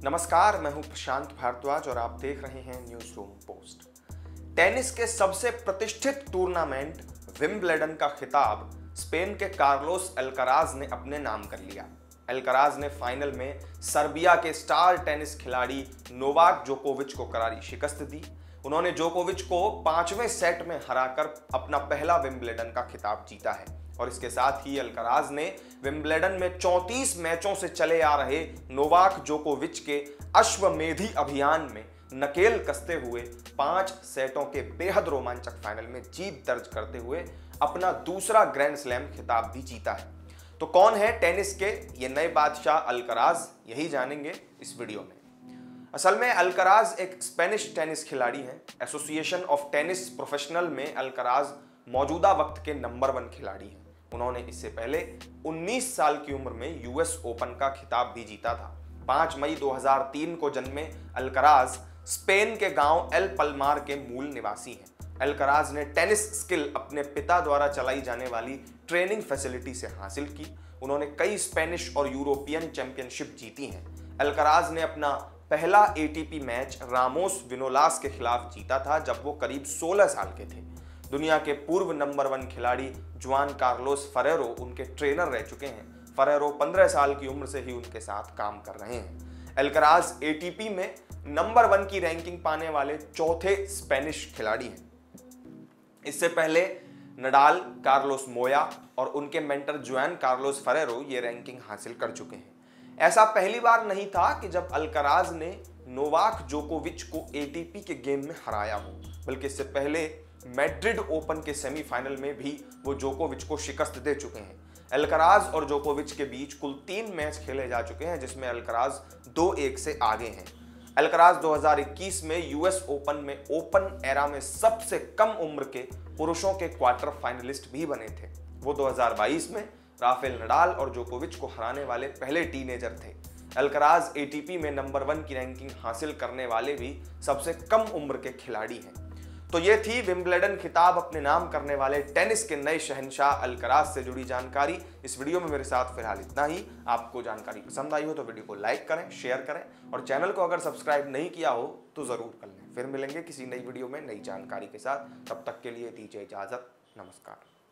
नमस्कार, मैं हूं प्रशांत भारद्वाज और आप देख रहे हैं न्यूज रूम पोस्ट। टेनिस के सबसे प्रतिष्ठित टूर्नामेंट विंबलडन का खिताब स्पेन के कार्लोस अल्कराज ने अपने नाम कर लिया। अल्कराज ने फाइनल में सर्बिया के स्टार टेनिस खिलाड़ी नोवाक जोकोविच को करारी शिकस्त दी। उन्होंने जोकोविच को 5वें सेट में हराकर अपना पहला विंबलडन का खिताब जीता है और इसके साथ ही अल्कराज ने विंबलडन में 34 मैचों से चले आ रहे नोवाक जोकोविच के अश्वमेधी अभियान में नकेल कसते हुए 5 सेटों के बेहद रोमांचक फाइनल में जीत दर्ज करते हुए अपना दूसरा ग्रैंड स्लैम खिताब भी जीता है। तो कौन है टेनिस के ये नए बादशाह अल्कराज, यही जानेंगे इस वीडियो में। असल में अल्कराज एक स्पेनिश टेनिस खिलाड़ी हैं। एसोसिएशन ऑफ टेनिस प्रोफेशनल में अल्कराज मौजूदा वक्त के नंबर 1 खिलाड़ी हैं। उन्होंने इससे पहले 19 साल की उम्र में यूएस ओपन का खिताब भी जीता था। 5 मई 2003 को जन्मे अल्कराज स्पेन के गांव एल पलमार के मूल निवासी हैं। अल्कराज ने टेनिस स्किल अपने पिता द्वारा चलाई जाने वाली ट्रेनिंग फैसिलिटी से हासिल की। उन्होंने कई स्पेनिश और यूरोपियन चैंपियनशिप जीती हैं। अल्कराज ने अपना पहला एटीपी मैच रामोस विनोलास के खिलाफ जीता था जब वो करीब 16 साल के थे। दुनिया के पूर्व नंबर 1 खिलाड़ी जुआन कार्लोस फरेरो उनके ट्रेनर रह चुके हैं। फरेरो 15 साल की उम्र से ही उनके साथ काम कर रहे हैं। अल्कराज एटीपी में नंबर 1 की रैंकिंग पाने वाले चौथे स्पेनिश खिलाड़ी हैं। इससे पहले नडाल, कार्लोस मोया और उनके मेंटर जुआन कार्लोस फरेरो ये रैंकिंग हासिल कर चुके हैं। ऐसा पहली बार नहीं था कि जब अल्कराज ने नोवाक जोकोविच को एटीपी के गेम में हराया हो, बल्कि इससे पहले मैड्रिड ओपन के सेमीफाइनल में भी वो जोकोविच को शिकस्त दे चुके हैं। अल्कराज और जोकोविच के बीच कुल 3 मैच खेले जा चुके हैं जिसमें अल्कराज 2-1 से आगे हैं। अल्कराज 2021 में यूएस ओपन में ओपन एरा में सबसे कम उम्र के पुरुषों के क्वार्टर फाइनलिस्ट भी बने थे। वो 2022 में राफेल नडाल और जोकोविच को हराने वाले पहले टीनेजर थे। अल्कराज एटीपी में नंबर 1 की रैंकिंग हासिल करने वाले भी सबसे कम उम्र के खिलाड़ी हैं। तो ये थी विंबलडन खिताब अपने नाम करने वाले टेनिस के नए शहंशाह अल्कराज से जुड़ी जानकारी। इस वीडियो में मेरे साथ फिलहाल इतना ही। आपको जानकारी पसंद आई हो तो वीडियो को लाइक करें, शेयर करें और चैनल को अगर सब्सक्राइब नहीं किया हो तो जरूर कर लें। फिर मिलेंगे किसी नई वीडियो में नई जानकारी के साथ। तब तक के लिए दीजिए इजाजत। नमस्कार।